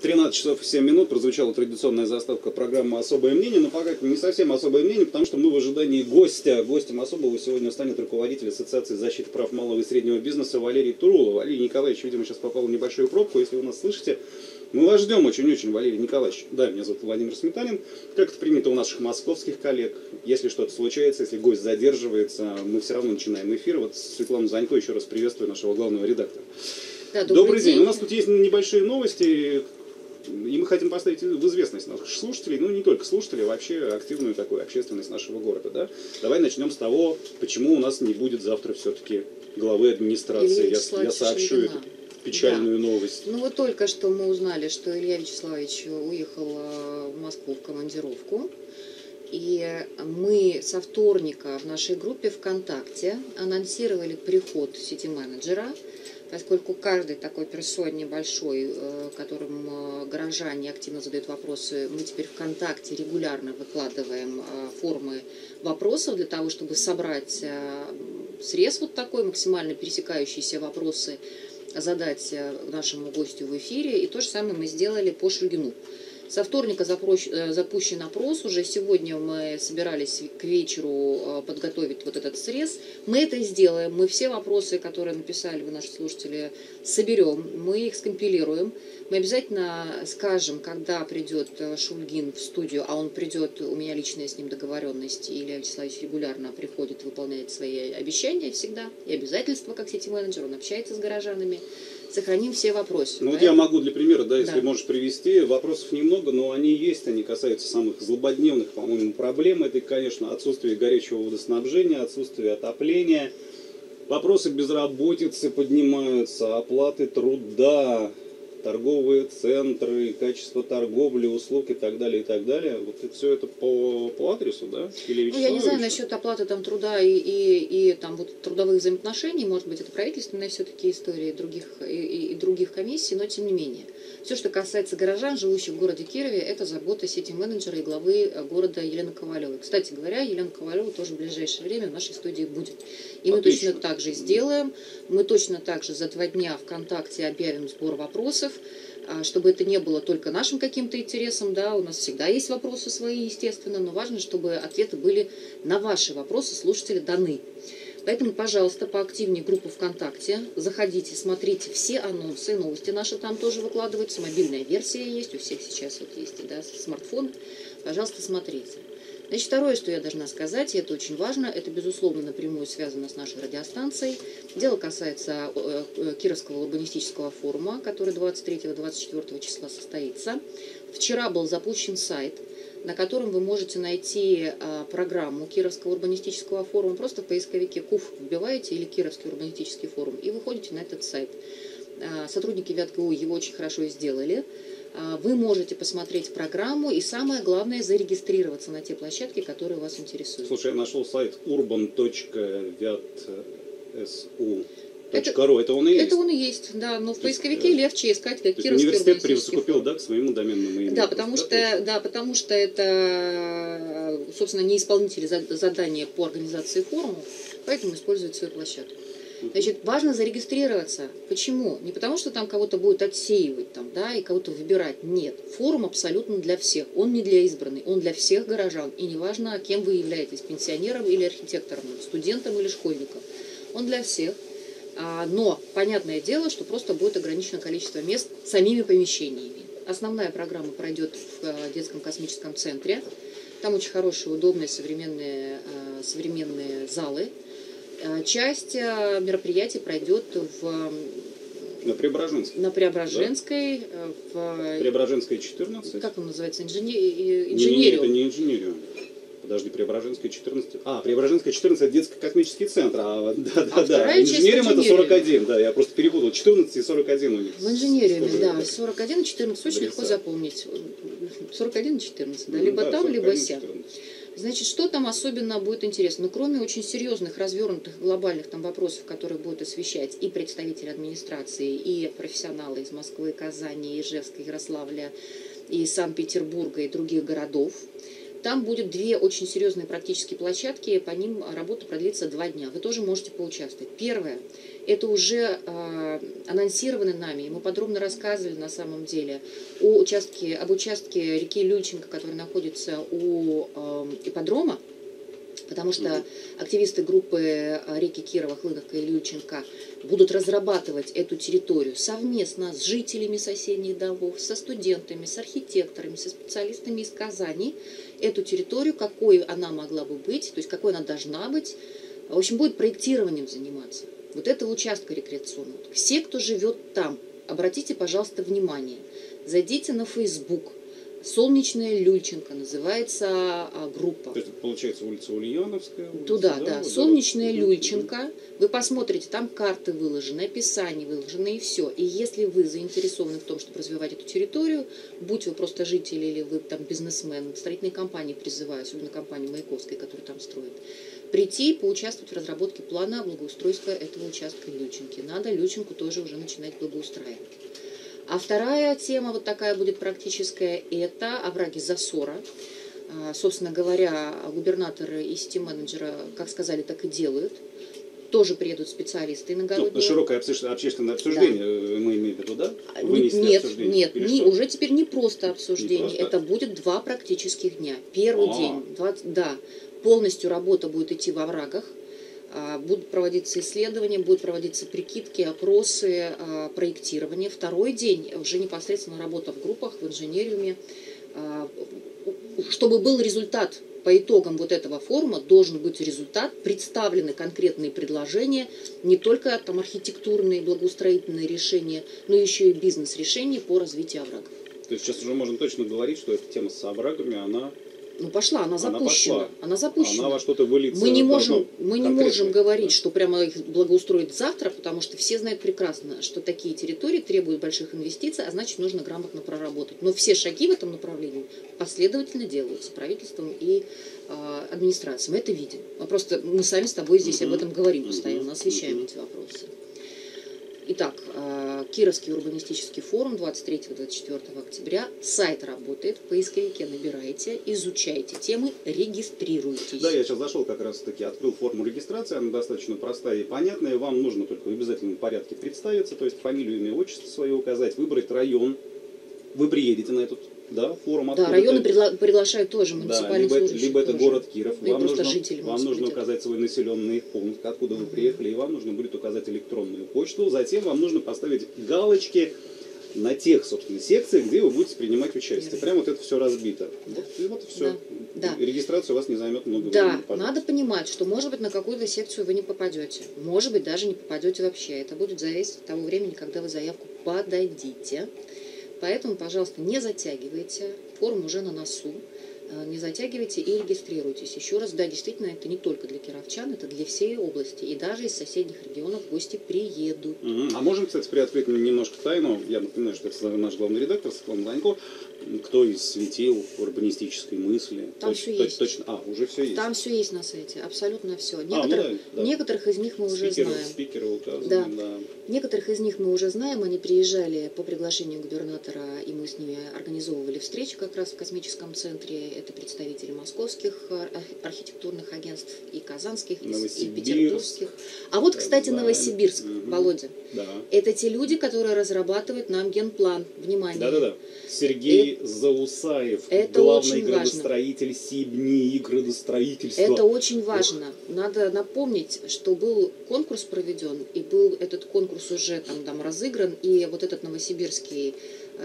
13 часов и 7 минут прозвучала традиционная заставка программы «Особое мнение», но пока не совсем особое мнение, потому что мы в ожидании гостя. Гостем особого сегодня станет руководитель Ассоциации защиты прав малого и среднего бизнеса Валерий Турулов. Валерий Николаевич, видимо, сейчас попал в небольшую пробку. Если вы нас слышите, мы вас ждем очень-очень, Валерий Николаевич. Да, меня зовут Владимир Сметанин. Как это принято у наших московских коллег, если что-то случается, если гость задерживается, мы все равно начинаем эфир. Вот Светлану Занько еще раз приветствую, нашего главного редактора. Да, добрый день. У нас тут есть небольшие новости, и мы хотим поставить в известность наших слушателей, ну не только слушателей, а вообще активную такую общественность нашего города. Да? Давай начнем с того, почему у нас не будет завтра все-таки главы администрации. Я сообщу эту печальную новость. Ну вот только что мы узнали, что Илья Вячеславович уехал в Москву в командировку. И мы со вторника в нашей группе ВКонтакте анонсировали приход сити-менеджера, поскольку каждый такой персон небольшой, которым горожане активно задают вопросы, мы теперь ВКонтакте регулярно выкладываем формы вопросов для того, чтобы собрать срез вот такой, максимально пересекающиеся вопросы, задать нашему гостю в эфире. И то же самое мы сделали по Шульгину. Со вторника запущен опрос, уже сегодня мы собирались к вечеру подготовить вот этот срез. Мы это и сделаем, мы все вопросы, которые написали вы, наши слушатели, соберем, мы их скомпилируем. Мы обязательно скажем, когда придет Шульгин в студию, а он придет, у меня личная с ним договоренность, Илья Вячеславович регулярно приходит, выполняет свои обещания всегда и обязательства как сити-менеджер, он общается с горожанами. Сохраним все вопросы. Ну вот я могу для примера, да, если можешь привести, вопросов немного, но они есть, они касаются самых злободневных, по-моему, проблем. Это, конечно, отсутствие горячего водоснабжения, отсутствие отопления. Вопросы безработицы поднимаются, оплаты труда, торговые центры, качество торговли, услуг и так далее, и так далее. Вот все это по адресу, да? Ну, я не знаю насчет оплаты там труда и там вот трудовых взаимоотношений, может быть, это правительственная все-таки история и других комиссий, но тем не менее. Все, что касается горожан, живущих в городе Кирове, это забота сити-менеджера и главы города Елены Ковалевой. Кстати говоря, Елена Ковалева тоже в ближайшее время в нашей студии будет. И мы точно так же сделаем. Мы точно так же за 2 дня ВКонтакте объявим сбор вопросов, чтобы это не было только нашим каким-то интересом, да, у нас всегда есть вопросы свои, естественно, но важно, чтобы ответы были на ваши вопросы, слушатели, даны. Поэтому, пожалуйста, поактивнее группу ВКонтакте, заходите, смотрите все анонсы, новости наши там тоже выкладываются, мобильная версия есть, у всех сейчас вот есть, да, смартфон, пожалуйста, смотрите. Значит, второе, что я должна сказать, и это очень важно, это, безусловно, напрямую связано с нашей радиостанцией. Дело касается Кировского урбанистического форума, который 23-24 числа состоится. Вчера был запущен сайт, на котором вы можете найти программу Кировского урбанистического форума. Просто в поисковике КУФ вбиваете или Кировский урбанистический форум и выходите на этот сайт. Сотрудники ВятГУ его очень хорошо сделали. Вы можете посмотреть программу и, самое главное, зарегистрироваться на те площадки, которые вас интересуют. Слушай, я нашел сайт urban.vyatsu.ru. Это он и есть? Это он и есть, да, но в поисковике легче искать, как Кировский университет присовокупил, да, к своему доменному имени. Да, потому что это, собственно, не исполнители задания по организации форума, поэтому используют свою площадку. Значит, важно зарегистрироваться. Почему? Не потому, что там кого-то будет отсеивать там, да, и кого-то выбирать. Нет. Форум абсолютно для всех. Он не для избранных, он для всех горожан. И неважно, кем вы являетесь, пенсионером или архитектором, студентом или школьником. Он для всех. Но понятное дело, что просто будет ограничено количество мест самими помещениями. Основная программа пройдет в детском космическом центре. Там очень хорошие, удобные, современные залы. Часть мероприятий пройдет на Преображенской. На Преображенской. Да? Преображенская 14. Как он называется? Инженерию. Нет, это не инженерию. Подожди, Преображенская 14. Преображенская 14 это детский космический центр. Да. Инженериум это 41. Да, я просто перепутал. 14 и 41 у них. В инженериуме, да. 41 и 14 очень легко запомнить. 41 и 14, да. Либо там, либо сям. Значит, что там особенно будет интересно? Ну, кроме очень серьезных, развернутых, глобальных там вопросов, которые будут освещать и представители администрации, и профессионалы из Москвы, Казани, Ижевска, Ярославля, и Санкт-Петербурга, и других городов, Там будет 2 очень серьезные практические площадки, по ним работа продлится 2 дня. Вы тоже можете поучаствовать. Первое, это уже анонсировано нами, мы подробно рассказывали на самом деле об участке реки Люльченко, который находится у ипподрома, потому что активисты группы реки Кирова, Хлыновка и Люльченко будут разрабатывать эту территорию совместно с жителями соседних домов, со студентами, с архитекторами, со специалистами из Казани. Эту территорию, какой она могла бы быть, то есть какой она должна быть, в общем, будет проектированием заниматься. Вот этого участка рекреационного. Все, кто живет там, обратите, пожалуйста, внимание. Зайдите на Facebook. Солнечная Люльченко называется группа. То есть это получается улица Ульяновская? Туда, да, да. вот, Солнечная да. Люльченко. Вы посмотрите, там карты выложены, описание выложено и все. И если вы заинтересованы в том, чтобы развивать эту территорию, будь вы просто жители или вы там бизнесмен, строительные компании призываю, особенно компанию Маяковской, которая там строит, прийти и поучаствовать в разработке плана благоустройства этого участка Люльченки. Надо Люльченку тоже уже начинать благоустраивать. А вторая тема, вот такая будет практическая, это овраги засора. Собственно говоря, губернаторы и сити-менеджеры, как сказали, так и делают. Тоже приедут специалисты иногородние. Ну, широкое общественное обсуждение, мы имеем в виду, да? Нет, уже теперь не просто обсуждение, не просто? Это будет 2 практических дня. Первый день, полностью работа будет идти во оврагах. Будут проводиться исследования, будут проводиться прикидки, опросы, проектирование. Второй день уже непосредственно работа в группах, в инженериуме. Чтобы был результат по итогам вот этого форума, должен быть результат, представлены конкретные предложения, не только там архитектурные, благоустроительные решения, но еще и бизнес-решения по развитию оврагов. То есть сейчас уже можно точно говорить, что эта тема с оврагами, она она запущена. Она запущена. Она во что-то выльется. Мы не можем говорить, что прямо их благоустроить завтра, потому что все знают прекрасно, что такие территории требуют больших инвестиций, а значит, нужно грамотно проработать. Но все шаги в этом направлении последовательно делаются правительством и администрацией. Мы это видим. Мы сами с тобой здесь об этом говорим постоянно, освещаем эти вопросы. Итак, Кировский урбанистический форум 23-24 октября. Сайт работает, в поисковике набираете, изучайте темы, регистрируйтесь. Да, я сейчас зашел как раз таки, открыл форму регистрации, она достаточно простая и понятная. Вам нужно только в обязательном порядке представиться, то есть фамилию, имя, отчество свое указать, выбрать район. Вы приедете на этот форум. Да, районы приглашают тоже, муниципальные служащие. Либо это город Киров. Вам нужно указать свой населенный пункт, откуда вы приехали, и вам нужно будет указать электронную почту. Затем вам нужно поставить галочки на тех, собственно, секциях, где вы будете принимать участие. Прямо вот это все разбито. Да. Вот и все. Да. Регистрация у вас не займет много времени. Да, надо понимать, что, может быть, на какую-то секцию вы не попадете. Может быть, даже не попадете вообще. Это будет зависеть от того времени, когда вы заявку подадите. Поэтому, пожалуйста, не затягивайте, форум уже на носу, не затягивайте и регистрируйтесь. Еще раз, да, действительно, это не только для кировчан, это для всей области. И даже из соседних регионов гости приедут. А можем, кстати, приоткрыть немножко тайну. Я напоминаю, что это наш главный редактор Светлана Ланько. Кто из светил урбанистической мысли? Там все есть. Точно. Уже все есть. Там все есть на сайте, абсолютно все. Да. Некоторых из них мы уже знаем. Спикеры указаны, да. Некоторых из них мы уже знаем. Они приезжали по приглашению губернатора, и мы с ними организовывали встречу как раз в космическом центре. Это представители московских архитектурных агентств, и казанских, и петербургских. А вот, кстати, Новосибирск, Володя. Да. Это те люди, которые разрабатывают нам генплан. Внимание. Да. Сергей Заусаев, главный градостроитель СИБНИ, градостроительства. Это очень важно. Надо напомнить, что был конкурс проведен, и был этот конкурс уже там разыгран, и вот этот новосибирская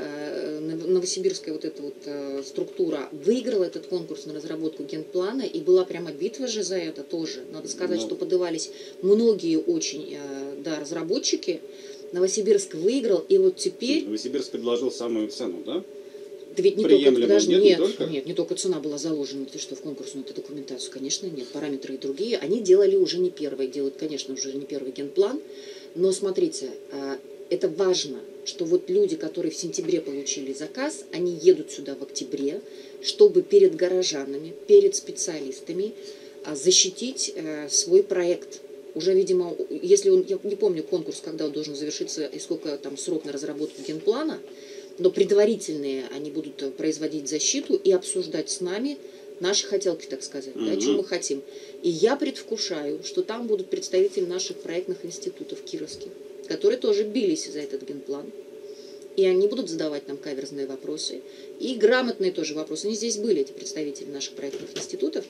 вот эта вот структура выиграла этот конкурс на разработку генплана, и была прямо битва же за это тоже. Надо сказать, что подавались многие очень разработчики. Новосибирск выиграл, и вот теперь... Новосибирск предложил самую цену, да? Да ведь не только цена была заложена, ты что, в конкурсную эту документацию, конечно, нет, параметры и другие. Они делали уже не первый, делают, конечно, уже не первый генплан, но смотрите, это важно, что вот люди, которые в сентябре получили заказ, они едут сюда в октябре, чтобы перед горожанами, перед специалистами защитить свой проект. Уже, видимо, если я не помню конкурс, когда он должен завершиться и сколько там срок на разработку генплана, но предварительные они будут производить защиту и обсуждать с нами наши хотелки, так сказать, да, чего мы хотим. И я предвкушаю, что там будут представители наших проектных институтов кировских, которые тоже бились за этот генплан. И они будут задавать нам каверзные вопросы. И грамотные тоже вопросы. Они здесь были, эти представители наших проектных институтов.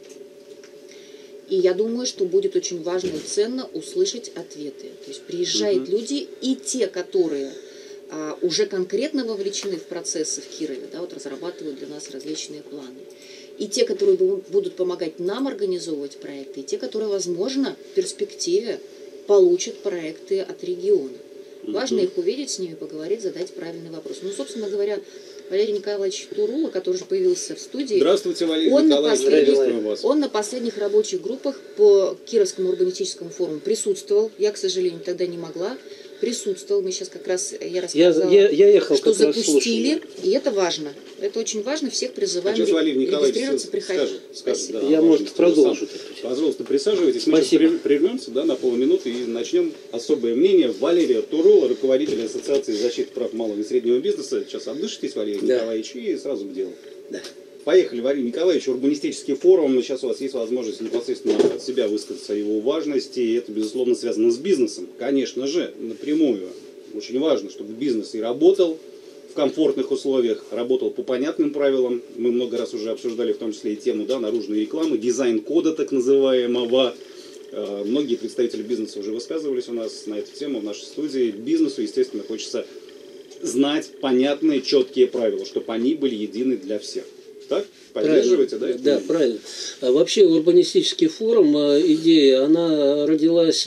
И я думаю, что будет очень важно и ценно услышать ответы. То есть приезжают люди, и те, которые уже конкретно вовлечены в процессы в Кирове, да, вот разрабатывают для нас различные планы. И те, которые будут помогать нам организовывать проекты, и те, которые, возможно, в перспективе получат проекты от региона. Важно их увидеть, с ними поговорить, задать правильный вопрос. Ну, собственно говоря, Валерий Николаевич Турула, который уже появился в студии. Здравствуйте, Валерий Николаевич. Он на последних рабочих группах по Кировскому урбанистическому форуму присутствовал. Я, к сожалению, тогда не могла. Присутствовал. Мы сейчас как раз, я рассказала, я ехал, что как раз запустили. И это важно. Это очень важно. Всех призываем регистрироваться, приходить. Скажет, да, я, может, продолжу. Пожалуйста, присаживайтесь. Мы сейчас прервемся, да, на полминуты и начнем особое мнение Валерия Турула, руководителя Ассоциации защиты прав малого и среднего бизнеса. Сейчас отдышитесь, Валерий Николаевич, и сразу к делу. Да. Поехали, Валерий Николаевич, урбанистический форум. Сейчас у вас есть возможность непосредственно от себя высказаться о его важности. И это, безусловно, связано с бизнесом. Конечно же, напрямую. Очень важно, чтобы бизнес и работал в комфортных условиях, работал по понятным правилам. Мы много раз уже обсуждали, в том числе и тему, да, наружной рекламы, дизайн-кода так называемого. Многие представители бизнеса уже высказывались у нас на эту тему в нашей студии. Бизнесу, естественно, хочется знать понятные, четкие правила, чтобы они были едины для всех. Так? Поддерживаете, да? Да, правильно. Вообще урбанистический форум, идея, она родилась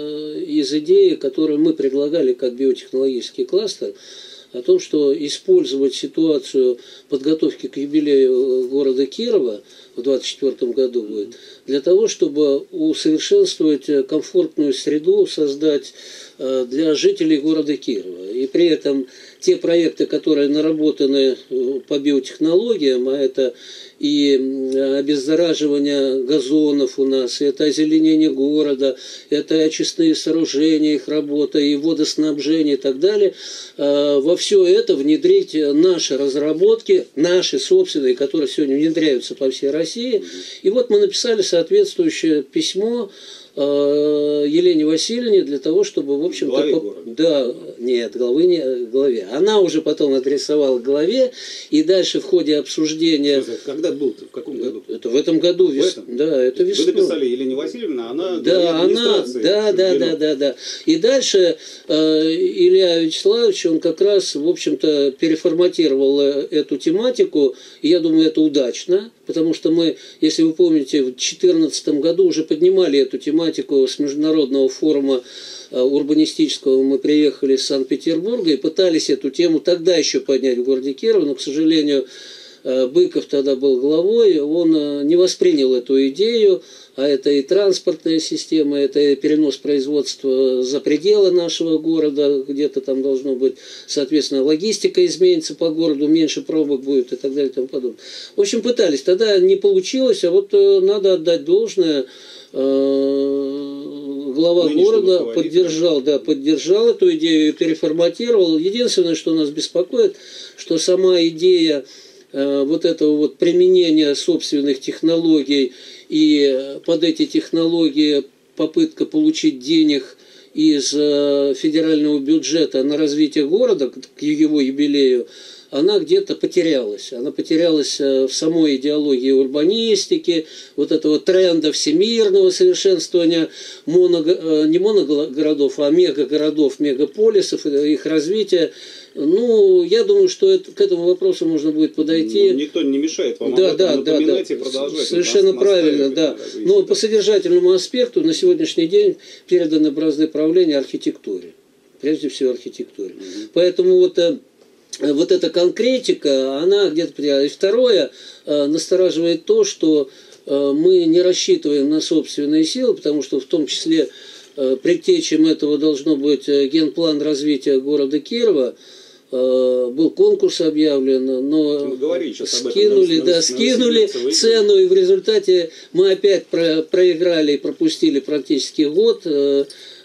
из идеи, которую мы предлагали как биотехнологический кластер, о том, что использовать ситуацию подготовки к юбилею города Кирова в 2024 году будет, для того, чтобы усовершенствовать комфортную среду, создать для жителей города Кирова. И при этом те проекты, которые наработаны по биотехнологиям, а это и обеззараживание газонов у нас, это озеленение города, это очистные сооружения, их работа, и водоснабжение и так далее, во все это внедрить наши разработки, наши собственные, которые сегодня внедряются по всей России. И вот мы написали соответствующее письмо Елене Васильевне для того, чтобы, в общем-то, главе. Она уже потом адресовала главе, и дальше в ходе обсуждения. Когда был? В каком году? Это в этом году. Да, это весной. Вы написали Елене Васильевне, она Да. И дальше Илья Вячеславович, он как раз, в общем-то, переформатировал эту тематику, и я думаю, это удачно, потому что мы, если вы помните, в 2014 году уже поднимали эту тематику с международного форума урбанистического. Мы приехали из Санкт-Петербурга и пытались эту тему тогда еще поднять в городе Кирово, но, к сожалению, Быков тогда был главой, он не воспринял эту идею, а это и транспортная система, это и перенос производства за пределы нашего города, где-то там должно быть, соответственно, логистика изменится по городу, меньше пробок будет и так далее и тому подобное. В общем, пытались, тогда не получилось, а вот надо отдать должное, глава города поддержал эту идею и переформатировал. Единственное, что нас беспокоит, что сама идея вот этого вот применения собственных технологий и под эти технологии попытка получить денег из федерального бюджета на развитие города к его юбилею, она где-то потерялась. Она потерялась в самой идеологии урбанистики, вот этого тренда всемирного совершенствования не моногородов, а мегагородов, мегаполисов, их развития. Ну, я думаю, что к этому вопросу можно будет подойти. Но никто не мешает вам напоминать и продолжать. Совершенно правильно, да. Но по содержательному аспекту на сегодняшний день переданы бразды правления архитектуре. Прежде всего архитектуре. Поэтому вот эта конкретика, она где-то потерялась. И второе, настораживает то, что мы не рассчитываем на собственные силы, потому что в том числе предтечем этого должно быть генплан развития города Кирова. Был конкурс объявлен, но скинули цену, и в результате мы опять проиграли и пропустили практически год.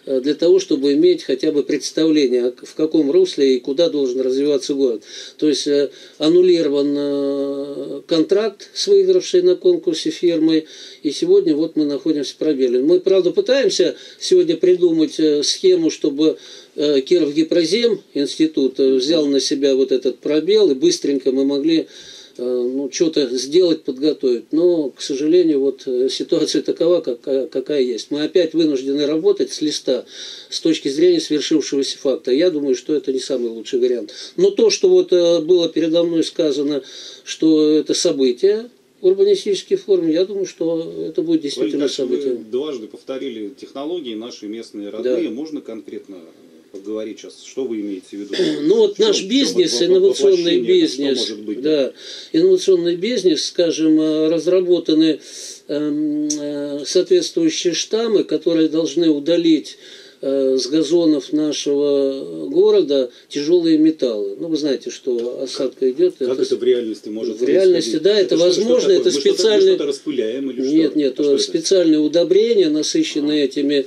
для того, чтобы иметь хотя бы представление, в каком русле и куда должен развиваться город. То есть аннулирован контракт с выигравшей на конкурсе фирмой, и сегодня вот мы находимся в пробеле. Мы, правда, пытаемся сегодня придумать схему, чтобы Кировгипрозем институт взял на себя вот этот пробел, и быстренько мы могли что-то сделать, подготовить. Но, к сожалению, вот ситуация такова, какая есть. Мы опять вынуждены работать с листа с точки зрения свершившегося факта. Я думаю, что это не самый лучший вариант. Но то, что вот было передо мной сказано, что это событие, урбанистический форум, я думаю, что это будет действительно событие. Вы дважды повторили технологии наши местные, родные. Да. Можно конкретно поговорить сейчас, что вы имеете в виду? Ну вот наш бизнес, инновационный бизнес, да, инновационный бизнес, скажем, разработаны соответствующие штаммы, которые должны удалить с газонов нашего города тяжелые металлы. Ну, вы знаете, что осадка идет. Как это в реальности может быть? В реальности, да, это возможно. Это специальные... что-то распыляем или Нет, специальные удобрения, насыщенные этими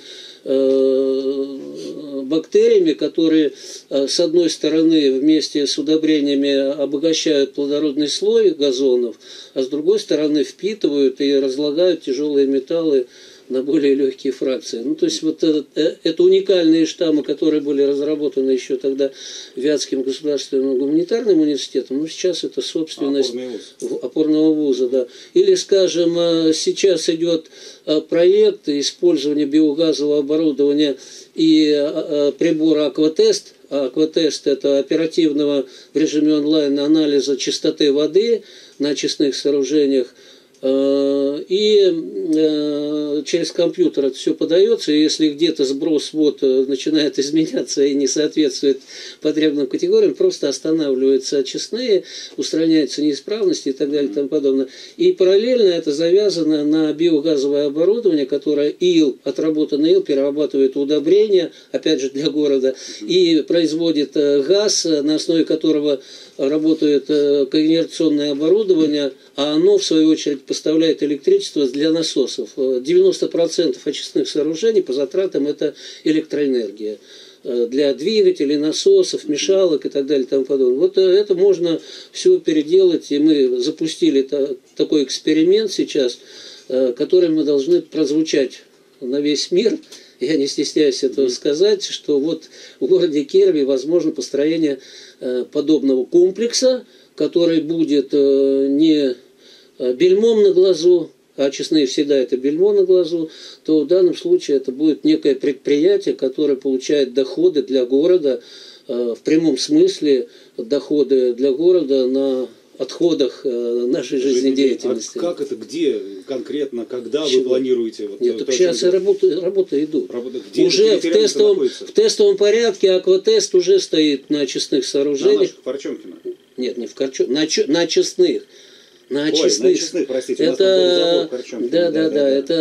бактериями, которые с одной стороны вместе с удобрениями обогащают плодородный слой газонов, а с другой стороны впитывают и разлагают тяжелые металлы на более легкие фракции. Ну, то есть вот это уникальные штаммы, которые были разработаны еще тогда Вятским государственным гуманитарным университетом, ну, сейчас это собственность опорного вуза, да. Или, скажем, сейчас идет проект использования биогазового оборудования и прибора «Акватест». «Акватест» — это оперативного в режиме онлайн анализа чистоты воды на очистных сооружениях. И через компьютер это все подается, и если где-то сброс вод начинает изменяться и не соответствует потребным категориям, просто останавливаются очистные, устраняются неисправности и так далее и тому подобное. И параллельно это завязано на биогазовое оборудование, которое отработанный ил перерабатывает в удобрения, опять же для города, и производит газ, на основе которого работает коинерционное оборудование, а оно, в свою очередь, поставляет электричество для насосов. 90% очистных сооружений по затратам – это электроэнергия. Для двигателей, насосов, мешалок и так далее и тому подобное. Вот это можно все переделать, и мы запустили такой эксперимент сейчас, который мы должны прозвучать на весь мир. Я не стесняюсь этого сказать, что вот в городе Кирове возможно построение подобного комплекса, который будет не бельмом на глазу, а очистные всегда это бельмо на глазу, то в данном случае это будет некое предприятие, которое получает доходы для города, в прямом смысле доходы для города на отходах нашей жизнедеятельности. А как это, где конкретно, когда вы планируете? Вот, нет, так сейчас работы идут. Где уже в тестовом порядке Акватест уже стоит на очистных сооружениях. На наших, Корчомкино? Нет, не в Корчомкино, на очистных. На очистных, простите, это, да, это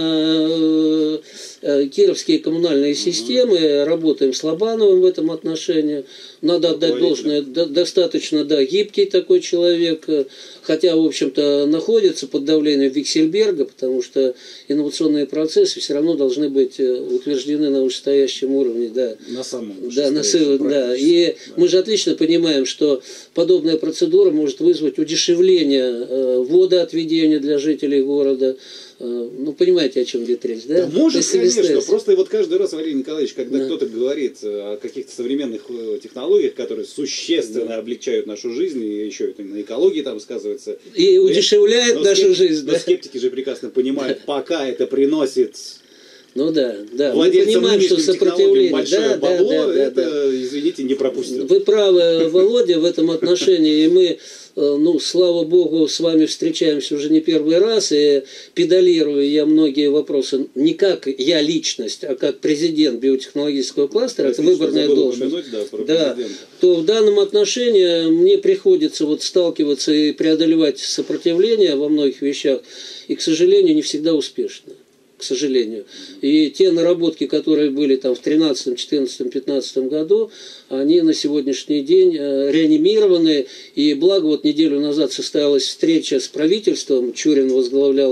на кировские коммунальные системы, работаем с Лобановым в этом отношении. Надо отдать должное, достаточно, гибкий такой человек, хотя, в общем-то, находится под давлением Виксельберга, потому что инновационные процессы все равно должны быть утверждены на вышестоящем уровне. Да. На самом да. И мы же отлично понимаем, что подобная процедура может вызвать удешевление водоотведения для жителей города. Ну, понимаете, о чем идет речь, да? Да может, конечно. Просто вот каждый раз, Валерий Николаевич, когда кто-то говорит о каких-то современных технологиях, которые существенно облегчают нашу жизнь, и еще это на экологии там сказывается. И удешевляет нашу жизнь, да? Но скептики же прекрасно понимают, пока это приносит... Ну да. Мы понимаем, что сопротивление большое бабло, это, извините, не пропустят. Вы правы, Володя, в этом отношении. И мы, слава богу, с вами встречаемся уже не первый раз, и педалирую я многие вопросы не как я личность, а как президент биотехнологического кластера, это выборная должность. То в данном отношении мне приходится сталкиваться и преодолевать сопротивление во многих вещах, и, к сожалению, не всегда успешно. К сожалению. И те наработки, которые были там в 2013, 2014, 2015 году, они на сегодняшний день реанимированы. И благо, неделю назад состоялась встреча с правительством, Чурин возглавлял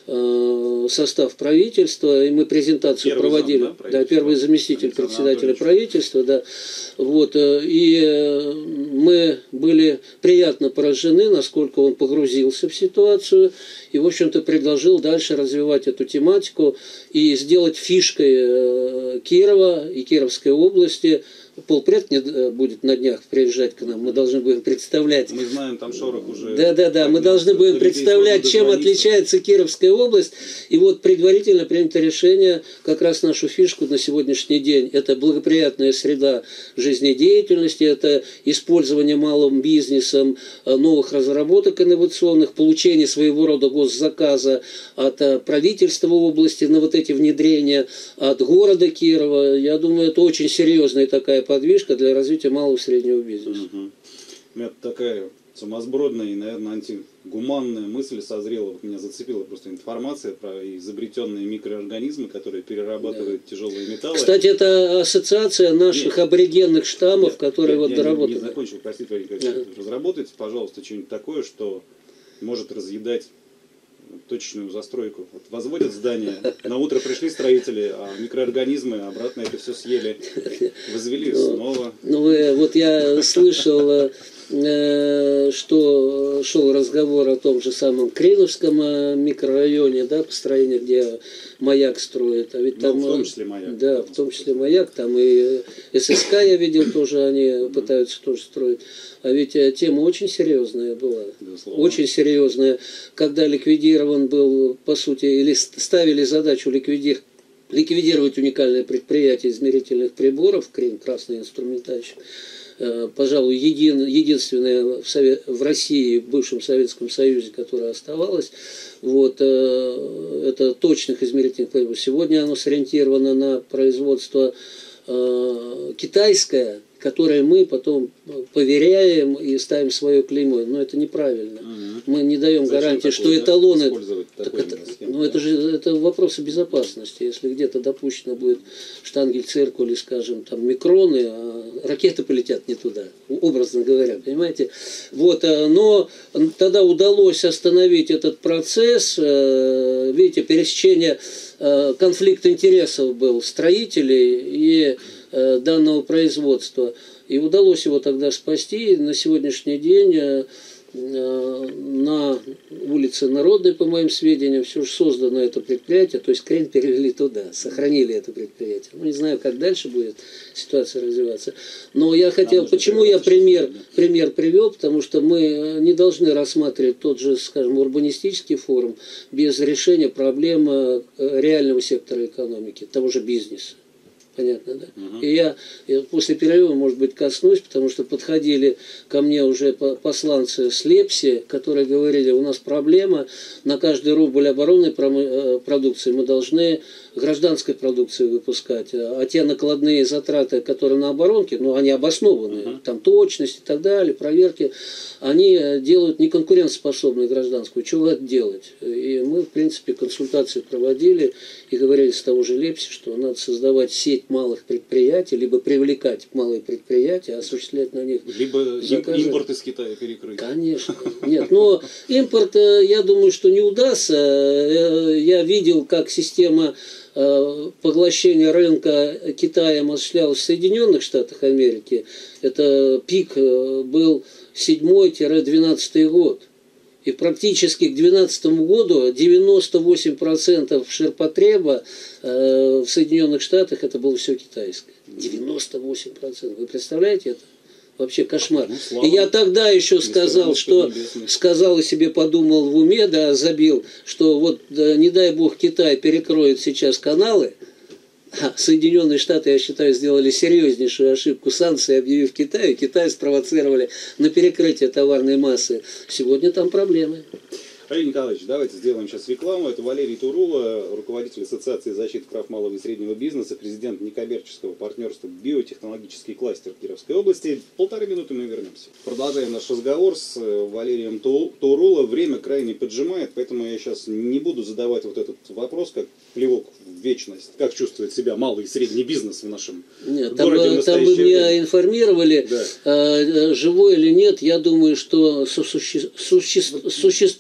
состав правительства, и мы презентацию первый проводили. Да, первый заместитель председателя правительства, да. Вот, и мы были приятно поражены, насколько он погрузился в ситуацию, и, в общем-то, предложил дальше развивать эту тематику и сделать фишкой Кирова и Кировской области. Полпред будет на днях приезжать к нам, мы должны будем представлять. Мы знаем, там шорох уже. Да, мы должны будем представлять, чем отличается Кировская область. И вот предварительно принято решение, как раз нашу фишку на сегодняшний день. Это благоприятная среда жизнедеятельности, это использование малым бизнесом новых разработок инновационных, получение своего рода госзаказа от правительства области на вот эти внедрения, от города Кирова. Я думаю, это очень серьезная такая подвижка для развития малого и среднего бизнеса. У меня такая сумасбродная и, наверное, антигуманная мысль созрела. Вот меня зацепила просто информация про изобретенные микроорганизмы, которые перерабатывают тяжелые металлы. Кстати, это ассоциация наших аборигенных штаммов, которые вот доработали. Я не закончил, простите, разработайте, пожалуйста, что-нибудь такое, что может разъедать точечную застройку. Вот возводят здание, на утро пришли строители, а микроорганизмы обратно это все съели, возвели снова. Вот я слышал, что шел разговор о том же самом Креновском микрорайоне, да, построение, где маяк строят. А ведь там, в том числе маяк. Да, в том числе маяк, там и ССК я видел тоже, они пытаются тоже строить. А ведь тема очень серьезная была. Безусловно. Очень серьезная. Когда ликвидирован был, по сути, или ставили задачу ликвидировать уникальное предприятие измерительных приборов, красный инструментальщик, пожалуй, единственное в России, в бывшем Советском Союзе, которое оставалось, вот, это точных измерительных приборов. Сегодня оно сориентировано на производство китайское, которое мы потом поверяем и ставим свое клеймо. Но это неправильно. Мы не даем гарантии, что эталоны... Это вопросы безопасности. Если где-то допущено будет штангель-циркуль или, скажем, там, микроны, а ракеты полетят не туда, образно говоря, понимаете? Вот, но тогда удалось остановить этот процесс. Видите, пересечение конфликта интересов был строителей и данного производства. И удалось его тогда спасти. На сегодняшний день на улице Народной, по моим сведениям, все же создано это предприятие, то есть крен перевели туда, сохранили это предприятие. Ну, не знаю, как дальше будет ситуация развиваться. Но я хотел, почему я пример привел, потому что мы не должны рассматривать тот же, скажем, урбанистический форум без решения проблем реального сектора экономики, того же бизнеса. Понятно, да? И я после перерыва, может быть, коснусь, потому что подходили ко мне уже посланцы с Лепси, которые говорили, у нас проблема, на каждый рубль оборонной продукции мы должны гражданской продукции выпускать, а те накладные затраты, которые на оборонке, ну, они обоснованы, там точность и так далее, проверки, они делают неконкурентоспособной гражданскую. Чего это делать? И мы, в принципе, консультации проводили и говорили с того же Лепси, что надо создавать сеть малых предприятий, либо привлекать малые предприятия, осуществлять на них либо заказы. Импорт из Китая перекрыть. Конечно. Нет, но импорт, я думаю, что не удастся. Я видел, как система поглощения рынка Китаем осуществлялась в Соединенных Штатах Америки. Это пик был 7-12 год. И практически к 2012 году 98% ширпотреба в Соединенных Штатах это было все китайское. 98%. Вы представляете это? Вообще кошмар. И я тогда еще сказал, что сказал и себе подумал в уме, да, забил, что вот не дай бог Китай перекроет сейчас каналы. Соединенные Штаты, я считаю, сделали серьезнейшую ошибку, санкции объявив Китаю. Китай спровоцировали на перекрытие товарной массы. Сегодня там проблемы. Валерий Николаевич, давайте сделаем сейчас рекламу. Это Валерий Турула, руководитель Ассоциации защиты прав малого и среднего бизнеса, президент некоммерческого партнерства «Биотехнологический кластер» Кировской области. 1,5 минуты мы вернемся. Продолжаем наш разговор с Валерием Турула. Время крайне поджимает, поэтому я сейчас не буду задавать вот этот вопрос, как плевок в вечность. Как чувствует себя малый и средний бизнес в нашем городе? Там бы меня информировали, да. Живой или нет. Я думаю, что существует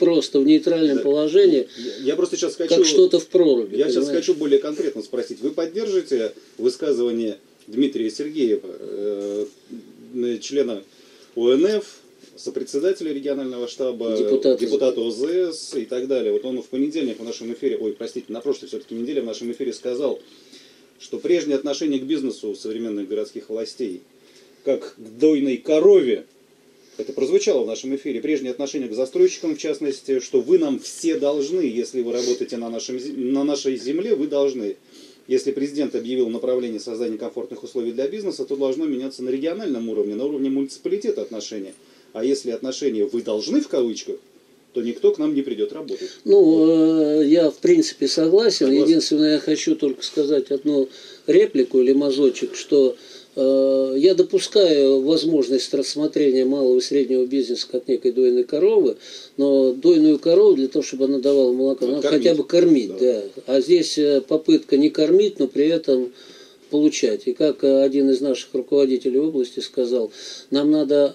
просто в нейтральном положении, Я просто сейчас хочу, как что-то в проруби. Я сейчас хочу более конкретно спросить. Вы поддерживаете высказывание Дмитрия Сергеева, члена ОНФ, сопредседателя регионального штаба, депутата ОЗС и так далее? Вот он в понедельник в нашем эфире, на прошлой все-таки неделе в нашем эфире сказал, что прежнее отношение к бизнесу современных городских властей, как к дойной корове, это прозвучало в нашем эфире, прежнее отношение к застройщикам, в частности, что вы нам все должны, если вы работаете на нашей земле, вы должны. Если президент объявил направление создания комфортных условий для бизнеса, то должно меняться на региональном уровне, на уровне муниципалитета отношения. А если отношения «вы должны» в кавычках, то никто к нам не придет работать. Ну, я в принципе согласен. Единственное, я хочу только сказать одну реплику или мазочек, что я допускаю возможность рассмотрения малого и среднего бизнеса как некой дойной коровы, но дойную корову для того, чтобы она давала молоко, надо хотя бы кормить. Да. А здесь попытка не кормить, но при этом получать. И как один из наших руководителей области сказал, нам надо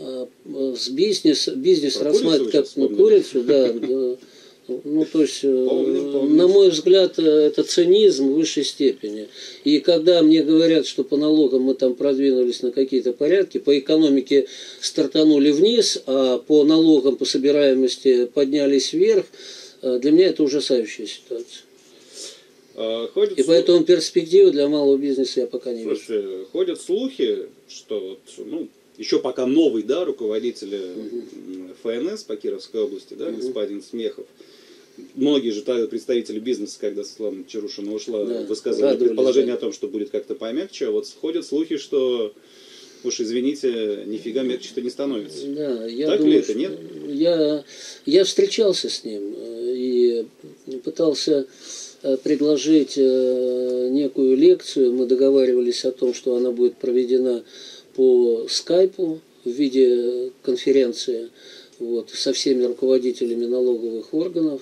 бизнес рассматривать как курицу, да. Ну, то есть, на мой взгляд, это цинизм в высшей степени. И когда мне говорят, что по налогам мы там продвинулись на какие-то порядки, по экономике стартанули вниз, а по налогам, по собираемости поднялись вверх, для меня это ужасающая ситуация. И поэтому перспективы для малого бизнеса я пока не вижу. Ходят слухи, что еще пока новый руководитель ФНС по Кировской области, господин Смехов, многие же представители бизнеса, когда Светлана Чарушина ушла, высказывали предположение о том, что будет как-то помягче. А вот ходят слухи, что, уж извините, нифига мягче-то не становится. Да, я так думаю, ли это, нет? Я встречался с ним и пытался предложить некую лекцию. Мы договаривались о том, что она будет проведена по скайпу в виде конференции со всеми руководителями налоговых органов.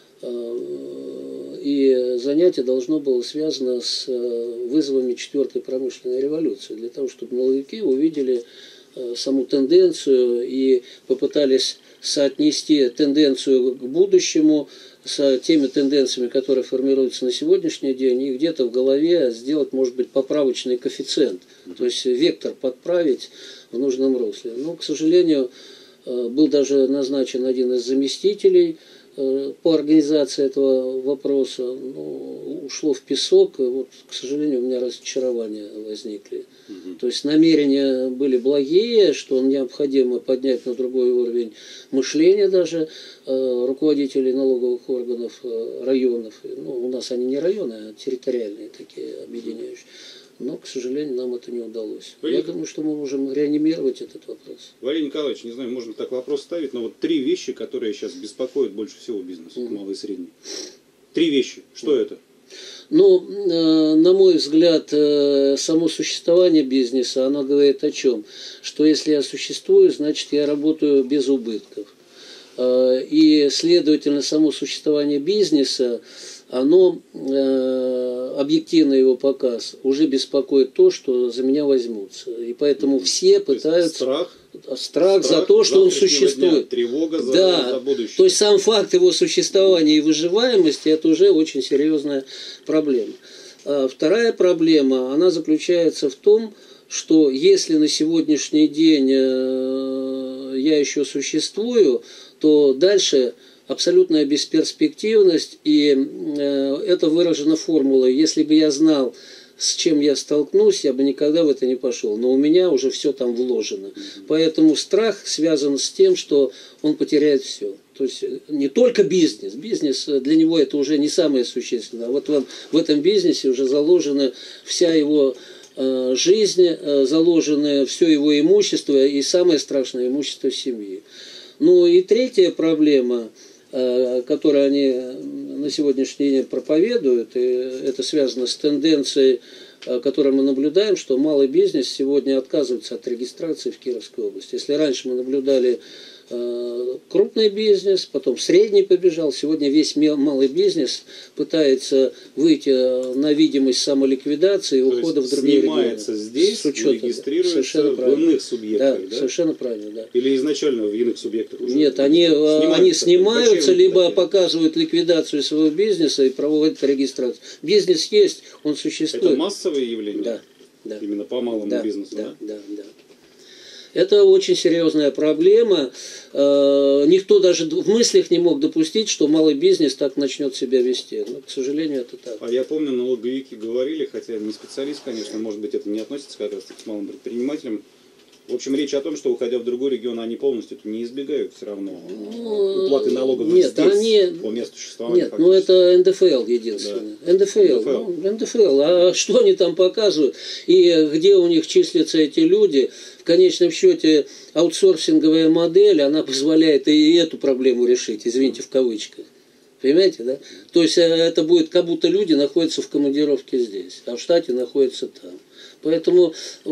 И занятие должно было связано с вызовами 4-й промышленной революции, для того, чтобы налоговики увидели саму тенденцию и попытались соотнести тенденцию к будущему с теми тенденциями, которые формируются на сегодняшний день, и где-то в голове сделать, может быть, поправочный коэффициент, то есть вектор подправить в нужном русле. Но, к сожалению, был даже назначен один из заместителей по организации этого вопроса, но ушло в песок. Вот, к сожалению, у меня разочарования возникли. То есть намерения были благие, что необходимо поднять на другой уровень мышления даже руководителей налоговых органов районов. У нас они не районы, а территориальные такие объединяющие. Но, к сожалению, нам это не удалось. Я думаю, что мы можем реанимировать этот вопрос. Валерий Николаевич, не знаю, можно так вопрос ставить, но вот 3 вещи, которые сейчас беспокоят больше всего бизнес, малый и средний. 3 вещи. Что это? На мой взгляд, само существование бизнеса, оно говорит о чем? Что если я существую, значит я работаю без убытков. И, следовательно, само существование бизнеса, оно, объективно его показ, уже беспокоит то, что за меня возьмутся. И поэтому все пытаются... Страх за то, что он существует. Дня, тревога за будущее. То есть сам факт его существования и выживаемости, это уже очень серьезная проблема. Вторая проблема, она заключается в том, что если на сегодняшний день я еще существую, то дальше абсолютная бесперспективность, и это выражено формулой: если бы я знал, с чем я столкнусь, я бы никогда в это не пошел. Но у меня уже все там вложено. Поэтому страх связан с тем, что он потеряет все. То есть не только бизнес. Бизнес для него это уже не самое существенное. А вот в этом бизнесе уже заложена вся его жизнь, заложено все его имущество и самое страшное имущество семьи. Ну и третья проблема, которые они на сегодняшний день проповедуют, и это связано с тенденцией, которую мы наблюдаем, что малый бизнес сегодня отказывается от регистрации в Кировской области. Если раньше мы наблюдали, крупный бизнес, потом средний побежал. Сегодня весь малый бизнес пытается выйти на видимость самоликвидации и ухода в другие регионы. Снимается здесь, регистрируется в иных субъектах, да? Совершенно правильно, да. Или изначально в иных субъектах уже? Нет, они снимаются, либо показывают ликвидацию своего бизнеса и проводят регистрацию. Бизнес есть, он существует. Это массовое явление? Да. Да. Именно по малому бизнесу, да? Да. Это очень серьезная проблема. Никто даже в мыслях не мог допустить, что малый бизнес так начнет себя вести. Но, к сожалению, это так. А я помню, налоговики говорили, хотя не специалист, конечно, может быть, это не относится как раз к малым предпринимателям. В общем, речь о том, что, уходя в другой регион, они полностью не избегают все равно уплаты налогов здесь, по месту существования. Нет, это НДФЛ единственное. Да. НДФЛ. А что они там показывают? И где у них числятся эти люди? В конечном счете, аутсорсинговая модель, она позволяет и эту проблему решить, извините, в кавычках. Понимаете, да? То есть это будет, как будто люди находятся в командировке здесь, а в штате находятся там. Поэтому,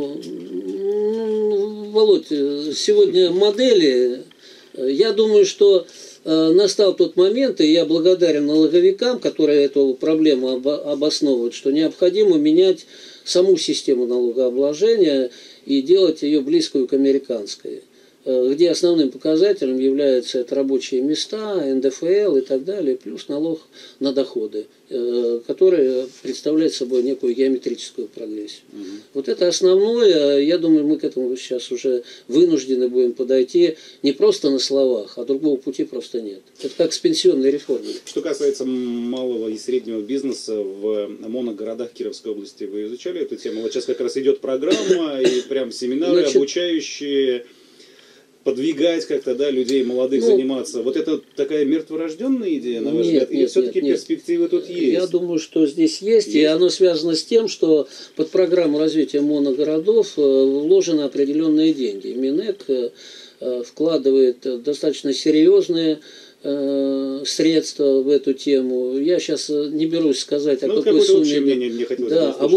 Володь, сегодня модели, я думаю, что настал тот момент, и я благодарен налоговикам, которые эту проблему обосновывают, что необходимо менять саму систему налогообложения и делать ее близкую к американской, где основным показателем являются это рабочие места, НДФЛ и так далее, плюс налог на доходы, который представляет собой некую геометрическую прогрессию. Вот это основное, я думаю, мы к этому сейчас уже вынуждены будем подойти не просто на словах, а другого пути просто нет. Это как с пенсионной реформой. Что касается малого и среднего бизнеса в моногородах Кировской области, вы изучали эту тему? Вот сейчас как раз идет программа и прям семинары, обучающие подвигать как-то, да, людей молодых заниматься. Вот это такая мертворожденная идея, на ваш взгляд? Или все-таки перспективы тут есть? Я думаю, что здесь есть. И оно связано с тем, что под программу развития моногородов вложены определенные деньги. Минэк вкладывает достаточно серьезные средства в эту тему. Я сейчас не берусь сказать, о какой сумме. Мне хотелось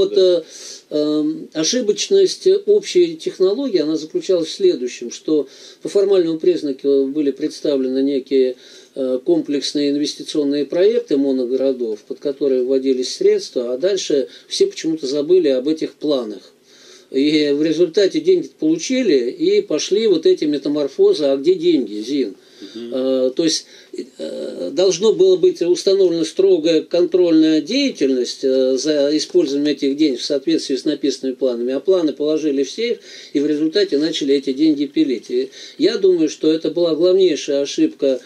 ошибочность общей технологии, она заключалась в следующем, что по формальному признаку были представлены некие комплексные инвестиционные проекты моногородов, под которые вводились средства, а дальше все почему-то забыли об этих планах. И в результате деньги получили, и пошли вот эти метаморфозы. А где деньги, Зин? То есть должно было быть установлена строгая контрольная деятельность за использованием этих денег в соответствии с написанными планами, а планы положили в сейф и в результате начали эти деньги пилить. И я думаю, что это была главнейшая ошибка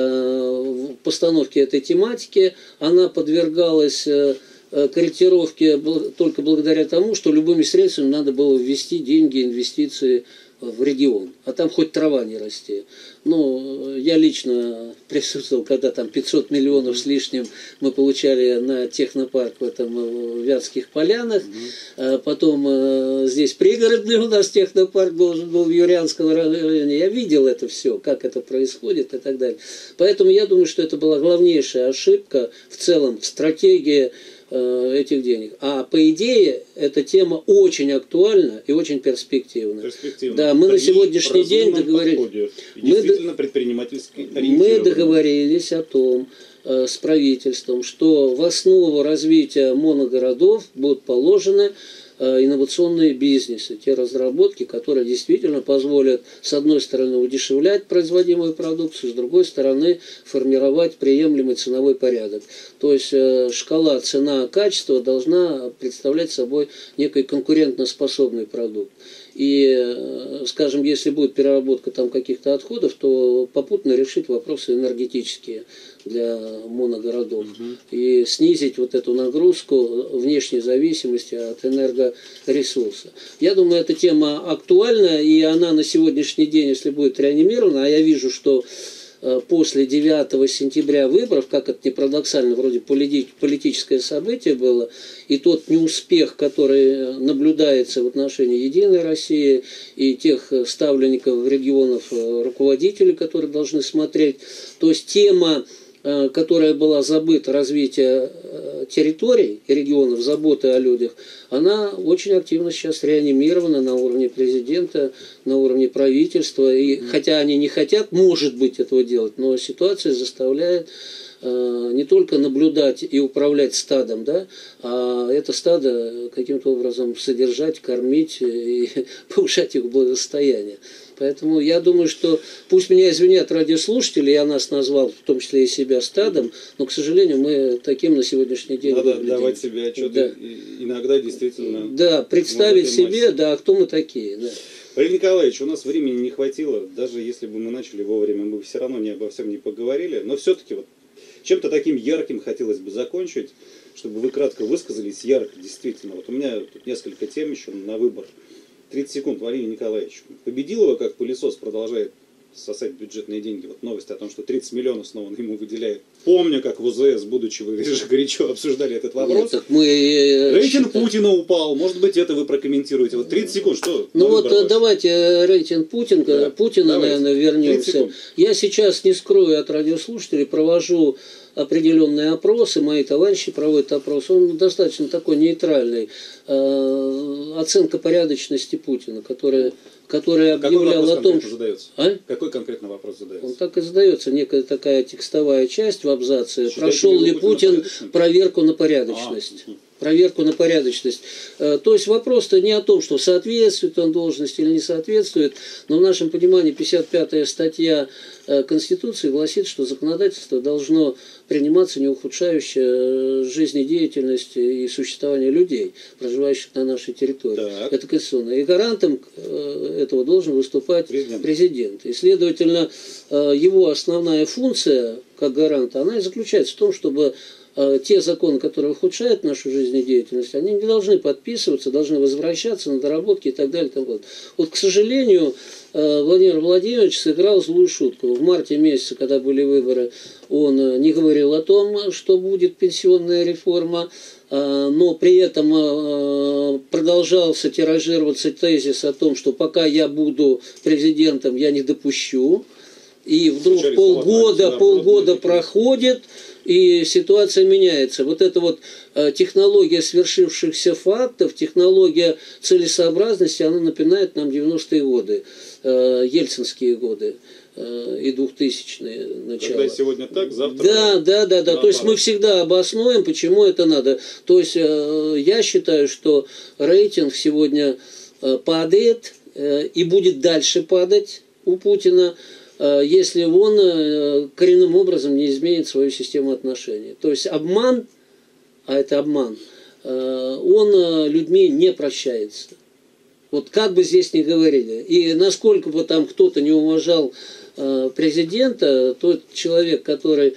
в постановке этой тематики. Она подвергалась корректировке только благодаря тому, что любыми средствами надо было ввести деньги, инвестиции в регион, а там хоть трава не расти. Ну, я лично присутствовал, когда там 500 миллионов с лишним мы получали на технопарк в этом Вятских полянах. Потом здесь пригородный у нас технопарк должен был в Юрянском районе. Я видел это все, как это происходит и так далее. Поэтому я думаю, что это была главнейшая ошибка в целом в стратегии этих денег. А по идее эта тема очень актуальна и очень перспективна. Да, мы на сегодняшний день договорились. Действительно предпринимательски ориентированы. Мы договорились о том с правительством, что в основу развития моногородов будут положены инновационные бизнесы, те разработки, которые действительно позволят, с одной стороны, удешевлять производимую продукцию, с другой стороны, формировать приемлемый ценовой порядок. То есть шкала цена-качество должна представлять собой некий конкурентоспособный продукт. И, скажем, если будет переработка там каких-то отходов, то попутно решить вопросы энергетические для моногородов и снизить вот эту нагрузку внешней зависимости от энергоресурса. Я думаю, эта тема актуальна, и она на сегодняшний день, если будет реанимирована, а я вижу, что после 9 сентября выборов, как это ни парадоксально, вроде политическое событие было, и тот неуспех, который наблюдается в отношении Единой России и тех ставленников регионов, руководителей, которые должны смотреть, то есть тема которая была забыта, развитие территорий и регионов, заботы о людях, она очень активно сейчас реанимирована на уровне президента, на уровне правительства. И хотя они не хотят, может быть, этого делать, но ситуация заставляет не только наблюдать и управлять стадом, да, а это стадо каким-то образом содержать, кормить и повышать их благосостояние. Поэтому я думаю, что, пусть меня извинят радиослушатели, я нас назвал, в том числе и себя, стадом, но, к сожалению, мы таким на сегодняшний день надо выглядим. давать себе отчет, да. Иногда действительно... Да, представить себе, да, кто мы такие. Да. Валерий Николаевич, у нас времени не хватило, даже если бы мы начали вовремя, мы бы все равно обо всем не поговорили, но все-таки вот чем-то таким ярким хотелось бы закончить, чтобы вы кратко высказались, ярко, действительно. Вот у меня тут несколько тем еще на выбор. 30 секунд, Валерий Николаевич. Победилова, как пылесос, продолжает сосать бюджетные деньги. Вот новость о том, что 30 миллионов снова ему выделяют. Помню, как в УЗС, будучи, вы же горячо обсуждали этот вопрос. Нет, мы рейтинг Путина упал. Может быть, это вы прокомментируете. Вот 30 секунд, что? Ну вот давайте рейтинг Путина, давайте. Наверное, вернемся. Я сейчас, не скрою от радиослушателей, провожу определенные опросы, мои товарищи проводят опрос, он достаточно такой нейтральный. Оценка порядочности Путина, который объявлял о том, что... Какой конкретно вопрос задается? Он так и задается, некая такая текстовая часть в абзаце. Прошел ли Путин проверку на порядочность? Проверку на порядочность. То есть вопрос-то не о том, что соответствует он должности или не соответствует, но в нашем понимании 55-я статья Конституции гласит, что законодательство должно приниматься не ухудшающее жизнедеятельность и существование людей, проживающих на нашей территории. Так. Это конституционно. И гарантом этого должен выступать президент. И, следовательно, его основная функция как гаранта, она и заключается в том, чтобы те законы, которые ухудшают нашу жизнедеятельность, они не должны подписываться, должны возвращаться на доработки и так далее. Вот, к сожалению, Владимир Владимирович сыграл злую шутку. В марте месяце, когда были выборы, он не говорил о том, что будет пенсионная реформа, но при этом продолжался тиражироваться тезис о том, что пока я буду президентом, я не допущу. И вдруг полгода проходит, и ситуация меняется. Вот эта вот технология свершившихся фактов, технология целесообразности, она напоминает нам 90-е годы, ельцинские годы и 2000-е начало. Когда сегодня так, завтра... Да. То есть мы всегда обоснуем, почему это надо. То есть я считаю, что рейтинг сегодня падает и будет дальше падать у Путина, если он коренным образом не изменит свою систему отношений. То есть обман, а это обман, он людьми не прощается. Вот как бы здесь ни говорили. И насколько бы там кто-то не уважал президента, тот человек, который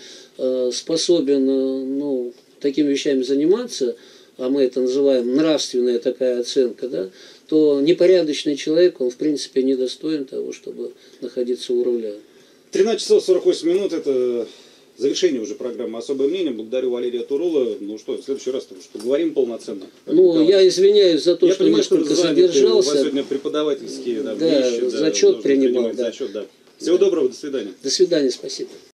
способен такими вещами заниматься, а мы это называем нравственная такая оценка, да, то непорядочный человек, он в принципе недостоин того, чтобы находиться у руля. 13 часов 48 минут, это завершение уже программы «Особое мнение». Благодарю Валерия Турула. Ну что, в следующий раз поговорим полноценно. Я извиняюсь за то, что несколько задержался. У вас сегодня преподавательские вещи. Зачет принимал. Зачет, да. Всего доброго, до свидания. До свидания, спасибо.